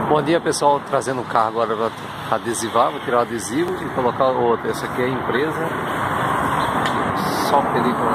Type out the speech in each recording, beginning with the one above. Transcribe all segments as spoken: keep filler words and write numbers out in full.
Bom dia, pessoal, trazendo o carro agora para adesivar, vou tirar o adesivo e colocar o outro. Essa aqui é a empresa, só película.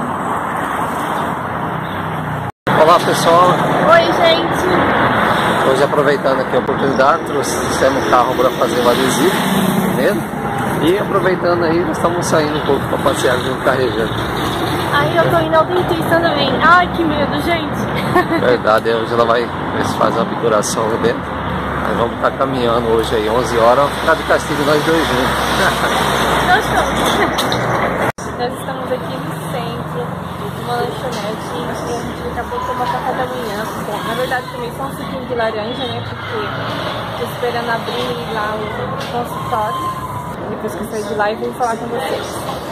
Olá, pessoal. Oi, gente. Hoje, aproveitando aqui a oportunidade, trouxemos o carro para fazer o adesivo nele. E aproveitando aí, nós estamos saindo um pouco para passear junto carregando. Aí eu tô indo ao dentista também. Ai, que medo, gente. Verdade, hoje ela vai ver se faz uma obturação ali dentro. Nós vamos estar caminhando hoje aí, onze horas, ficar de castigo nós dois juntos. Nós estamos. Nós estamos aqui no centro, numa lanchonete, e a gente acabou de tomar café da manhã. Bom, na verdade também só um suquinho de laranja, né, porque tô esperando abrir lá o consultório. Depois que eu sair de lá e vou falar com vocês.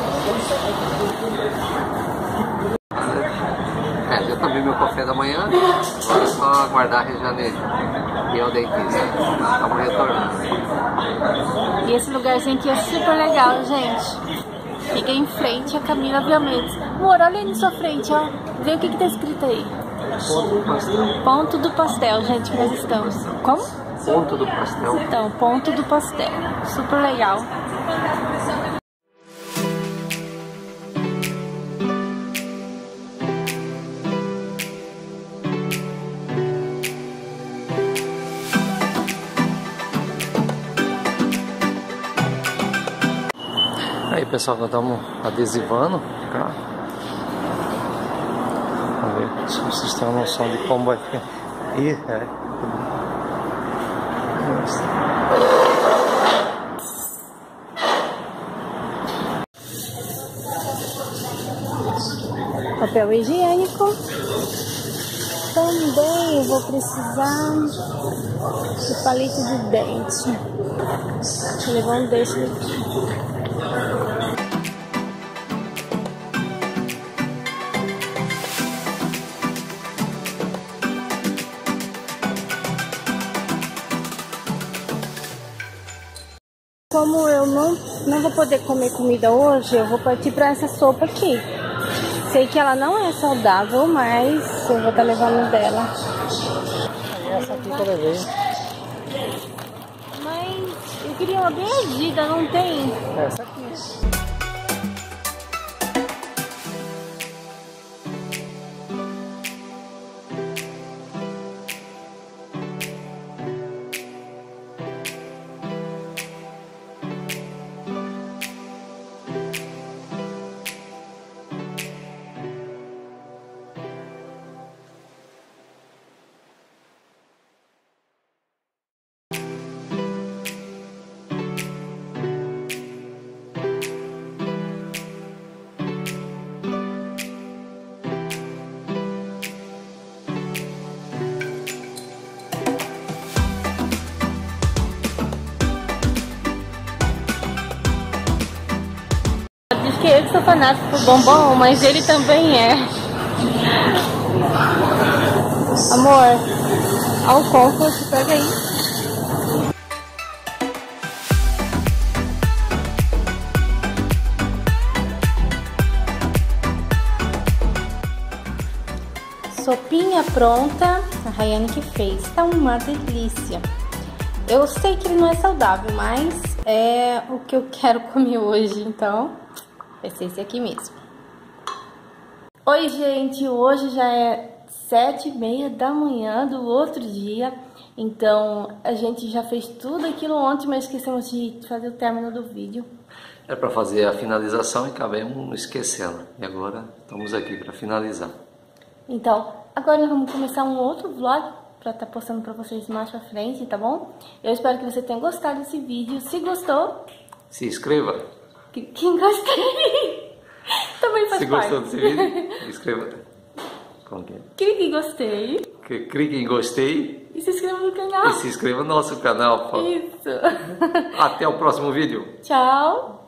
É, já tomei meu café da manhã, agora é só aguardar a Rejanejo e ao dentista. Estamos retornando. E esse lugarzinho aqui é super legal, gente. Fica em frente a Camila Viamentos. Amor, olha aí na sua frente, ó. Vê o que que tá escrito aí. Ponto do pastel. Ponto do pastel, gente, que nós estamos. Como? Ponto do pastel. Então, ponto do pastel. Super legal. Aí, pessoal, nós estamos adesivando o carro. Vamos ver se vocês têm uma noção de como vai ficar. Ih, é. Papel higiênico. Também eu vou precisar de palito de dente. Vou levar um desse aqui. Como eu não, não vou poder comer comida hoje, eu vou partir para essa sopa aqui. Sei que ela não é saudável, mas eu vou estar levando dela. Essa aqui que eu levei. Mas eu queria uma bem agida, não tem? Essa aqui. Que eu que sou fanático por bombom, mas ele também é. Amor, ao comfort, pega aí. Sopinha pronta, a Rayane que fez. Tá uma delícia. Eu sei que ele não é saudável, mas é o que eu quero comer hoje, então vai ser esse aqui mesmo. Oi, gente, hoje já é sete e meia da manhã do outro dia. Então, a gente já fez tudo aquilo ontem, mas esquecemos de fazer o término do vídeo. É para fazer a finalização e acabamos esquecendo. E agora estamos aqui para finalizar. Então, agora nós vamos começar um outro vlog para estar postando para vocês mais pra frente, tá bom? Eu espero que você tenha gostado desse vídeo. Se gostou, se inscreva. Quem gostei também faz Se parte. gostou desse vídeo, inscreva. Como que é? Clique em gostei. Clique em gostei. E se inscreva no canal. E se inscreva no nosso canal. Isso. Até o próximo vídeo. Tchau.